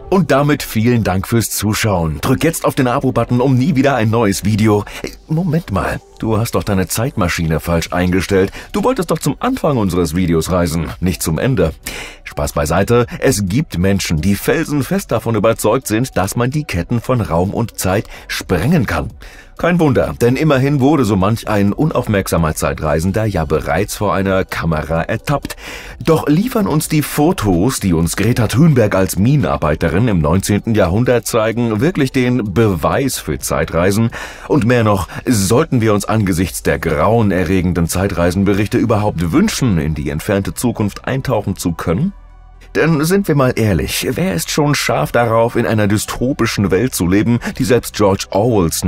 Und damit vielen Dank fürs Zuschauen. Drück jetzt auf den Abo-Button, um nie wieder ein neues Video... Moment mal, du hast doch deine Zeitmaschine falsch eingestellt. Du wolltest doch zum Anfang unseres Videos reisen, nicht zum Ende. Spaß beiseite, es gibt Menschen, die felsenfest davon überzeugt sind, dass man die Ketten von Raum und Zeit sprengen kann. Kein Wunder, denn immerhin wurde so manch ein unaufmerksamer Zeitreisender ja bereits vor einer Kamera ertappt. Doch liefern uns die Fotos, die uns Greta Thunberg als Minenarbeiterin im 19. Jahrhundert zeigen, wirklich den Beweis für Zeitreisen? Und mehr noch, sollten wir uns angesichts der grauenerregenden Zeitreisenberichte überhaupt wünschen, in die entfernte Zukunft eintauchen zu können? Denn sind wir mal ehrlich, wer ist schon scharf darauf, in einer dystopischen Welt zu leben, die selbst George Orwells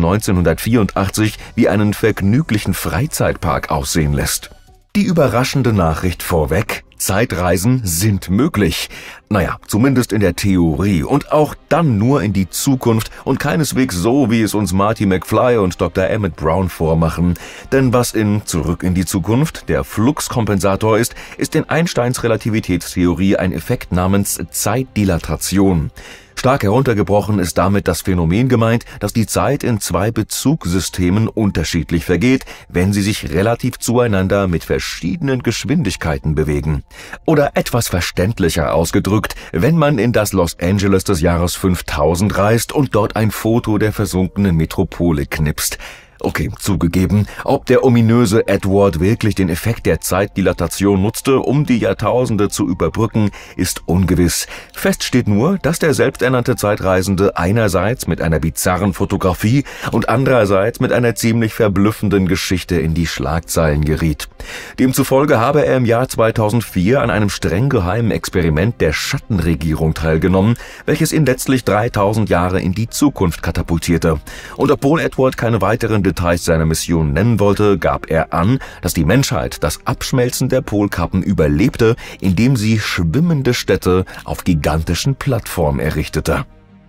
1984 wie einen vergnüglichen Freizeitpark aussehen lässt? Die überraschende Nachricht vorweg: Zeitreisen sind möglich. Naja, zumindest in der Theorie und auch dann nur in die Zukunft und keineswegs so, wie es uns Marty McFly und Dr. Emmett Brown vormachen. Denn was in Zurück in die Zukunft der Fluxkompensator ist, ist in Einsteins Relativitätstheorie ein Effekt namens Zeitdilatation. Stark heruntergebrochen ist damit das Phänomen gemeint, dass die Zeit in zwei Bezugssystemen unterschiedlich vergeht, wenn sie sich relativ zueinander mit verschiedenen Geschwindigkeiten bewegen. Oder etwas verständlicher ausgedrückt, wenn man in das Los Angeles des Jahres 5000 reist und dort ein Foto der versunkenen Metropole knipst. Okay, zugegeben, ob der ominöse Edward wirklich den Effekt der Zeitdilatation nutzte, um die Jahrtausende zu überbrücken, ist ungewiss. Fest steht nur, dass der selbsternannte Zeitreisende einerseits mit einer bizarren Fotografie und andererseits mit einer ziemlich verblüffenden Geschichte in die Schlagzeilen geriet. Demzufolge habe er im Jahr 2004 an einem streng geheimen Experiment der Schattenregierung teilgenommen, welches ihn letztlich 3000 Jahre in die Zukunft katapultierte. Und obwohl Edward keine weiteren Details seiner Mission nennen wollte, gab er an, dass die Menschheit das Abschmelzen der Polkappen überlebte, indem sie schwimmende Städte auf gigantischen Plattformen errichtete.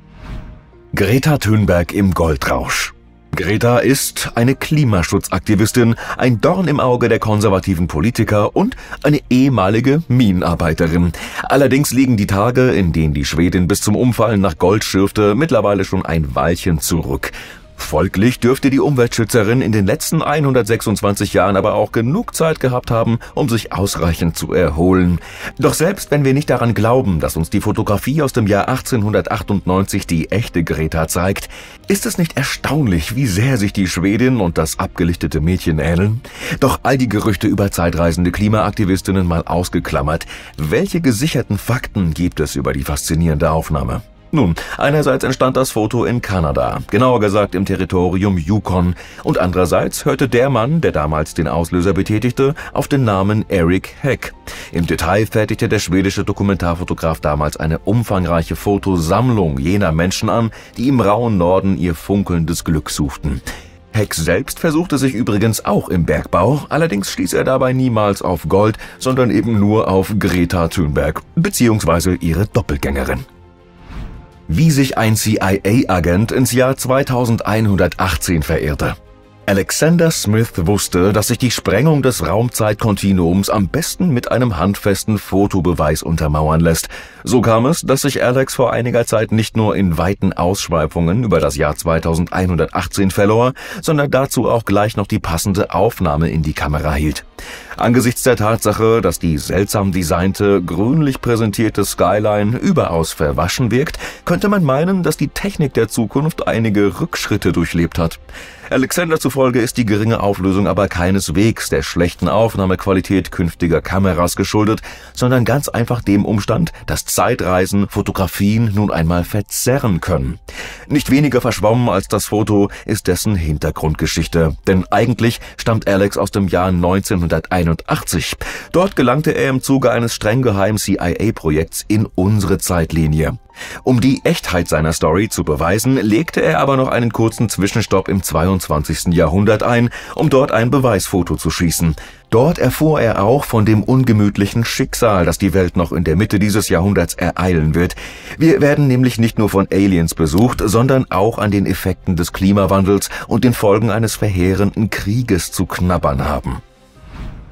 Greta Thunberg im Goldrausch. Greta ist eine Klimaschutzaktivistin, ein Dorn im Auge der konservativen Politiker und eine ehemalige Minenarbeiterin. Allerdings liegen die Tage, in denen die Schwedin bis zum Umfallen nach Gold schürfte, mittlerweile schon ein Weilchen zurück. Folglich dürfte die Umweltschützerin in den letzten 126 Jahren aber auch genug Zeit gehabt haben, um sich ausreichend zu erholen. Doch selbst wenn wir nicht daran glauben, dass uns die Fotografie aus dem Jahr 1898 die echte Greta zeigt, ist es nicht erstaunlich, wie sehr sich die Schwedin und das abgelichtete Mädchen ähneln? Doch all die Gerüchte über zeitreisende Klimaaktivistinnen mal ausgeklammert, welche gesicherten Fakten gibt es über die faszinierende Aufnahme? Nun, einerseits entstand das Foto in Kanada, genauer gesagt im Territorium Yukon, und andererseits hörte der Mann, der damals den Auslöser betätigte, auf den Namen Eric Heck. Im Detail fertigte der schwedische Dokumentarfotograf damals eine umfangreiche Fotosammlung jener Menschen an, die im rauen Norden ihr funkelndes Glück suchten. Heck selbst versuchte sich übrigens auch im Bergbau, allerdings stieß er dabei niemals auf Gold, sondern eben nur auf Greta Thunberg, beziehungsweise ihre Doppelgängerin. Wie sich ein CIA-Agent ins Jahr 2118 verirrte. Alexander Smith wusste, dass sich die Sprengung des Raumzeitkontinuums am besten mit einem handfesten Fotobeweis untermauern lässt. So kam es, dass sich Alex vor einiger Zeit nicht nur in weiten Ausschweifungen über das Jahr 2118 verlor, sondern dazu auch gleich noch die passende Aufnahme in die Kamera hielt. Angesichts der Tatsache, dass die seltsam designte, grünlich präsentierte Skyline überaus verwaschen wirkt, könnte man meinen, dass die Technik der Zukunft einige Rückschritte durchlebt hat. Alexander zufolge ist die geringe Auflösung aber keineswegs der schlechten Aufnahmequalität künftiger Kameras geschuldet, sondern ganz einfach dem Umstand, dass Zeitreisen Fotografien nun einmal verzerren können. Nicht weniger verschwommen als das Foto ist dessen Hintergrundgeschichte, denn eigentlich stammt Alex aus dem Jahr 1981. Dort gelangte er im Zuge eines streng geheimen CIA-Projekts in unsere Zeitlinie. Um die Echtheit seiner Story zu beweisen, legte er aber noch einen kurzen Zwischenstopp im 22. Jahrhundert ein, um dort ein Beweisfoto zu schießen. Dort erfuhr er auch von dem ungemütlichen Schicksal, das die Welt noch in der Mitte dieses Jahrhunderts ereilen wird. Wir werden nämlich nicht nur von Aliens besucht, sondern auch an den Effekten des Klimawandels und den Folgen eines verheerenden Krieges zu knabbern haben.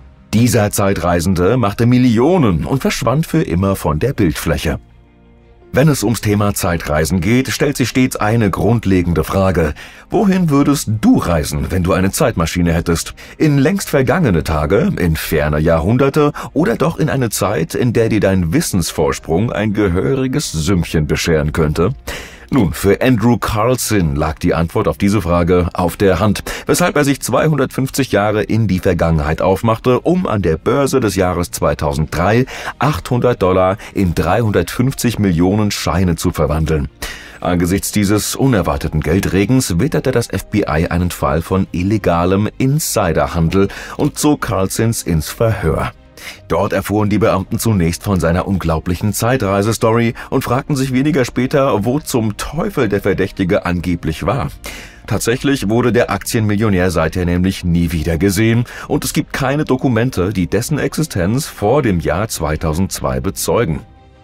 Dieser Zeitreisende machte Millionen und verschwand für immer von der Bildfläche. Wenn es ums Thema Zeitreisen geht, stellt sich stets eine grundlegende Frage. Wohin würdest du reisen, wenn du eine Zeitmaschine hättest? In längst vergangene Tage, in ferne Jahrhunderte oder doch in eine Zeit, in der dir dein Wissensvorsprung ein gehöriges Sümmchen bescheren könnte? Nun, für Andrew Carlson lag die Antwort auf diese Frage auf der Hand, weshalb er sich 250 Jahre in die Vergangenheit aufmachte, um an der Börse des Jahres 2003 $800 in 350 Millionen Scheine zu verwandeln. Angesichts dieses unerwarteten Geldregens witterte das FBI einen Fall von illegalem Insiderhandel und zog Carlsons ins Verhör. Dort erfuhren die Beamten zunächst von seiner unglaublichen Zeitreisestory und fragten sich weniger später, wo zum Teufel der Verdächtige angeblich war. Tatsächlich wurde der Aktienmillionär seither nämlich nie wieder gesehen und es gibt keine Dokumente, die dessen Existenz vor dem Jahr 2002 bezeugen.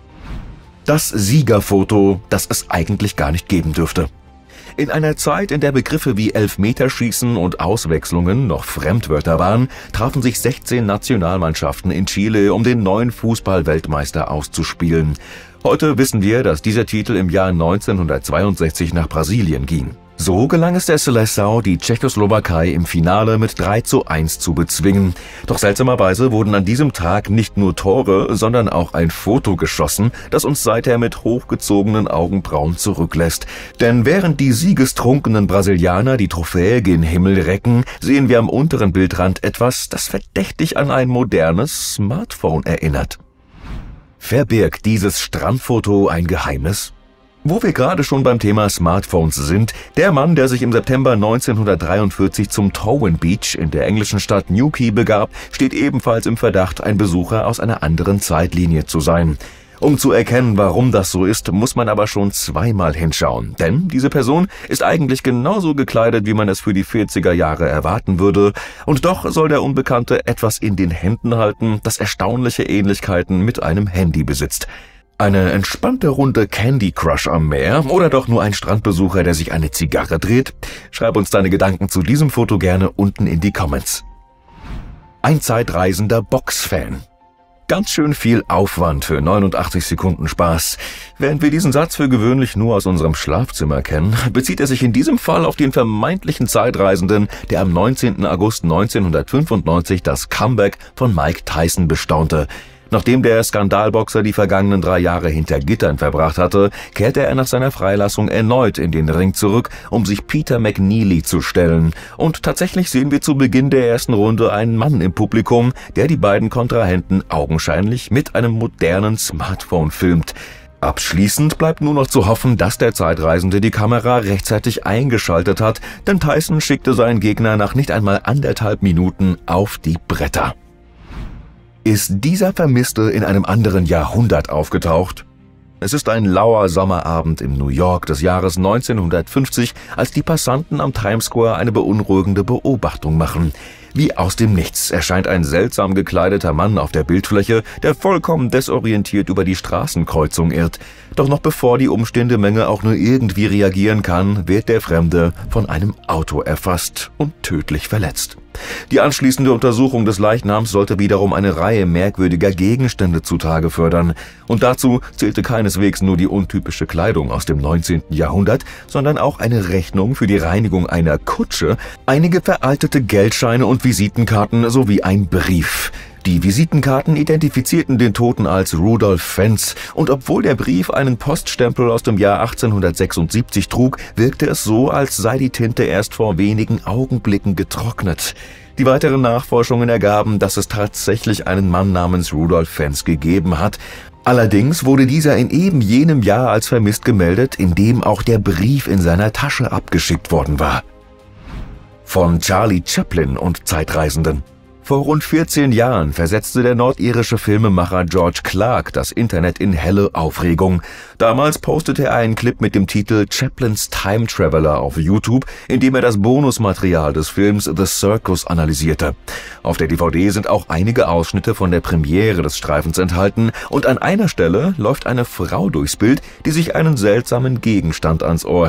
Das Siegerfoto, das es eigentlich gar nicht geben dürfte. In einer Zeit, in der Begriffe wie Elfmeterschießen und Auswechslungen noch Fremdwörter waren, trafen sich 16 Nationalmannschaften in Chile, um den neuen Fußball-Weltmeister auszuspielen. Heute wissen wir, dass dieser Titel im Jahr 1962 nach Brasilien ging. So gelang es der Seleção, die Tschechoslowakei im Finale mit 3:1 zu bezwingen. Doch seltsamerweise wurden an diesem Tag nicht nur Tore, sondern auch ein Foto geschossen, das uns seither mit hochgezogenen Augenbrauen zurücklässt. Denn während die siegestrunkenen Brasilianer die Trophäe gen Himmel recken, sehen wir am unteren Bildrand etwas, das verdächtig an ein modernes Smartphone erinnert. Verbirgt dieses Strandfoto ein Geheimnis? Wo wir gerade schon beim Thema Smartphones sind, der Mann, der sich im September 1943 zum Towan Beach in der englischen Stadt Newquay begab, steht ebenfalls im Verdacht, ein Besucher aus einer anderen Zeitlinie zu sein. Um zu erkennen, warum das so ist, muss man aber schon zweimal hinschauen, denn diese Person ist eigentlich genauso gekleidet, wie man es für die 40er Jahre erwarten würde, und doch soll der Unbekannte etwas in den Händen halten, das erstaunliche Ähnlichkeiten mit einem Handy besitzt. Eine entspannte Runde Candy Crush am Meer oder doch nur ein Strandbesucher, der sich eine Zigarre dreht? Schreib uns deine Gedanken zu diesem Foto gerne unten in die Comments. Ein zeitreisender Boxfan. Ganz schön viel Aufwand für 89 Sekunden Spaß. Während wir diesen Satz für gewöhnlich nur aus unserem Schlafzimmer kennen, bezieht er sich in diesem Fall auf den vermeintlichen Zeitreisenden, der am 19. August 1995 das Comeback von Mike Tyson bestaunte. Nachdem der Skandalboxer die vergangenen 3 Jahre hinter Gittern verbracht hatte, kehrte er nach seiner Freilassung erneut in den Ring zurück, um sich Peter McNeely zu stellen. Und tatsächlich sehen wir zu Beginn der ersten Runde einen Mann im Publikum, der die beiden Kontrahenten augenscheinlich mit einem modernen Smartphone filmt. Abschließend bleibt nur noch zu hoffen, dass der Zeitreisende die Kamera rechtzeitig eingeschaltet hat, denn Tyson schickte seinen Gegner nach nicht einmal 1,5 Minuten auf die Bretter. Ist dieser Vermisste in einem anderen Jahrhundert aufgetaucht? Es ist ein lauer Sommerabend im New York des Jahres 1950, als die Passanten am Times Square eine beunruhigende Beobachtung machen. Wie aus dem Nichts erscheint ein seltsam gekleideter Mann auf der Bildfläche, der vollkommen desorientiert über die Straßenkreuzung irrt. Doch noch bevor die umstehende Menge auch nur irgendwie reagieren kann, wird der Fremde von einem Auto erfasst und tödlich verletzt. Die anschließende Untersuchung des Leichnams sollte wiederum eine Reihe merkwürdiger Gegenstände zutage fördern. Und dazu zählte keineswegs nur die untypische Kleidung aus dem 19. Jahrhundert, sondern auch eine Rechnung für die Reinigung einer Kutsche, einige veraltete Geldscheine und Visitenkarten sowie ein Brief. Die Visitenkarten identifizierten den Toten als Rudolf Fentz und obwohl der Brief einen Poststempel aus dem Jahr 1876 trug, wirkte es so, als sei die Tinte erst vor wenigen Augenblicken getrocknet. Die weiteren Nachforschungen ergaben, dass es tatsächlich einen Mann namens Rudolf Fentz gegeben hat. Allerdings wurde dieser in eben jenem Jahr als vermisst gemeldet, in dem auch der Brief in seiner Tasche abgeschickt worden war. Von Charlie Chaplin und Zeitreisenden. Vor rund 14 Jahren versetzte der nordirische Filmemacher George Clarke das Internet in helle Aufregung. Damals postete er einen Clip mit dem Titel Chaplins Time Traveler auf YouTube, in dem er das Bonusmaterial des Films The Circus analysierte. Auf der DVD sind auch einige Ausschnitte von der Premiere des Streifens enthalten und an einer Stelle läuft eine Frau durchs Bild, die sich einen seltsamen Gegenstand ans Ohr hält.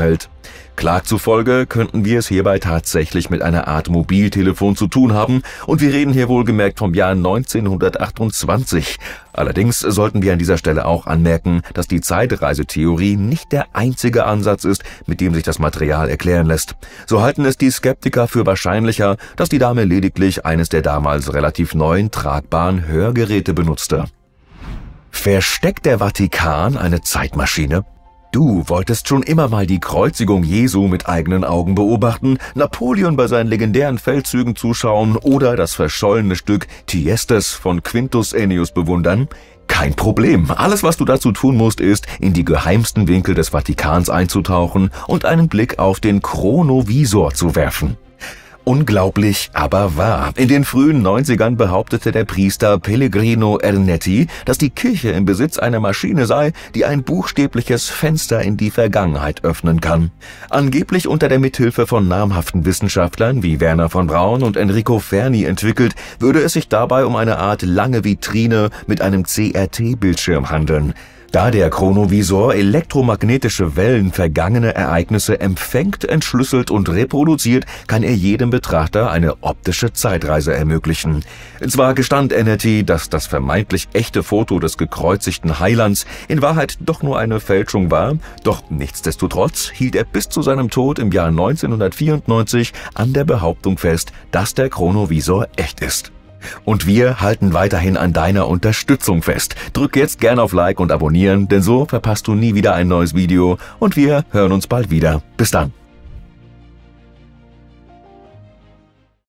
Clark zufolge könnten wir es hierbei tatsächlich mit einer Art Mobiltelefon zu tun haben und wir reden hier wohlgemerkt vom Jahr 1928. Allerdings sollten wir an dieser Stelle auch anmerken, dass die Zeitreisetheorie nicht der einzige Ansatz ist, mit dem sich das Material erklären lässt. So halten es die Skeptiker für wahrscheinlicher, dass die Dame lediglich eines der damals relativ neuen tragbaren Hörgeräte benutzte. Versteckt der Vatikan eine Zeitmaschine? Du wolltest schon immer mal die Kreuzigung Jesu mit eigenen Augen beobachten, Napoleon bei seinen legendären Feldzügen zuschauen oder das verschollene Stück Thyestes von Quintus Ennius bewundern? Kein Problem. Alles, was du dazu tun musst, ist, in die geheimsten Winkel des Vatikans einzutauchen und einen Blick auf den Chronovisor zu werfen. Unglaublich, aber wahr. In den frühen 90ern behauptete der Priester Pellegrino Ernetti, dass die Kirche im Besitz einer Maschine sei, die ein buchstäbliches Fenster in die Vergangenheit öffnen kann. Angeblich unter der Mithilfe von namhaften Wissenschaftlern wie Werner von Braun und Enrico Fermi entwickelt, würde es sich dabei um eine Art lange Vitrine mit einem CRT-Bildschirm handeln. Da der Chronovisor elektromagnetische Wellen vergangener Ereignisse empfängt, entschlüsselt und reproduziert, kann er jedem Betrachter eine optische Zeitreise ermöglichen. Zwar gestand Ennetti, dass das vermeintlich echte Foto des gekreuzigten Heilands in Wahrheit doch nur eine Fälschung war, doch nichtsdestotrotz hielt er bis zu seinem Tod im Jahr 1994 an der Behauptung fest, dass der Chronovisor echt ist. Und wir halten weiterhin an deiner Unterstützung fest. Drück jetzt gerne auf Like und Abonnieren, denn so verpasst du nie wieder ein neues Video und wir hören uns bald wieder. Bis dann.